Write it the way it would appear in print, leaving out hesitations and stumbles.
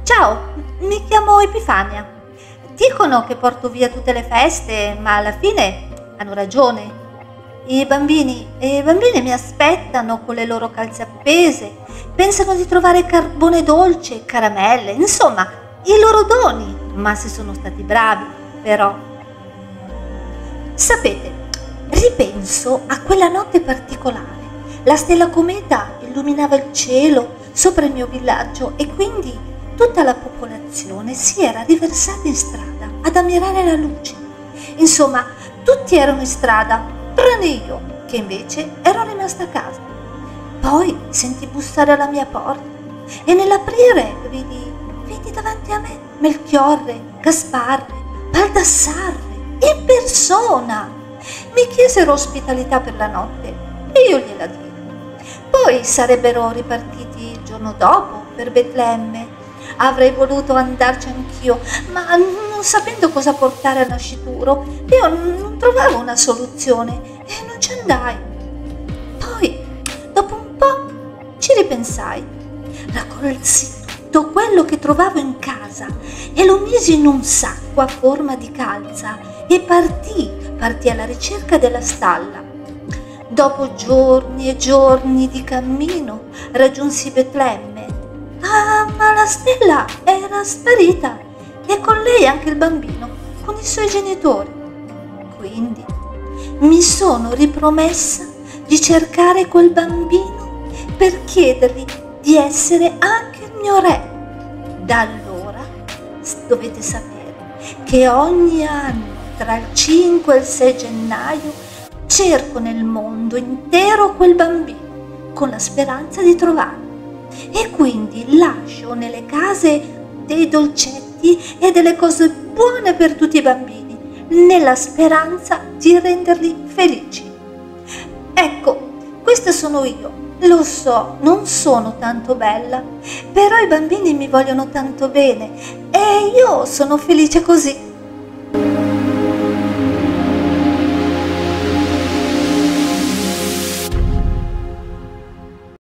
Ciao, mi chiamo Epifania. Dicono che porto via tutte le feste, ma alla fine hanno ragione. I bambini mi aspettano con le loro calze appese, pensano di trovare carbone dolce, caramelle, insomma, i loro doni, ma se sono stati bravi, però. Sapete, ripenso a quella notte particolare. La stella cometa illuminava il cielo sopra il mio villaggio e quindi tutta la popolazione si era riversata in strada ad ammirare la luce. Insomma, tutti erano in strada, tranne io, che invece ero rimasta a casa. Poi sentì bussare alla mia porta e nell'aprire vidi davanti a me Melchiorre, Gasparre, Baldassarre in persona. Mi chiesero ospitalità per la notte e io gliela diedi. Poi sarebbero ripartiti il giorno dopo per Betlemme. Avrei voluto andarci anch'io, ma non sapendo cosa portare al nascituro, io non trovavo una soluzione e non ci andai. Poi, dopo un po', ci ripensai. Raccolsi tutto quello che trovavo in casa e lo misi in un sacco a forma di calza e partì alla ricerca della stalla. Dopo giorni e giorni di cammino raggiunsi Betlemme. Ah, ma la stella era sparita e con lei anche il bambino, con i suoi genitori. Quindi mi sono ripromessa di cercare quel bambino per chiedergli di essere anche il mio re. Da allora dovete sapere che ogni anno tra il 5 e il 6 gennaio cerco nel mondo intero quel bambino con la speranza di trovarlo. E quindi lascio nelle case dei dolcetti e delle cose buone per tutti i bambini, nella speranza di renderli felici. Ecco, questa sono io. Lo so, non sono tanto bella, però i bambini mi vogliono tanto bene e io sono felice così.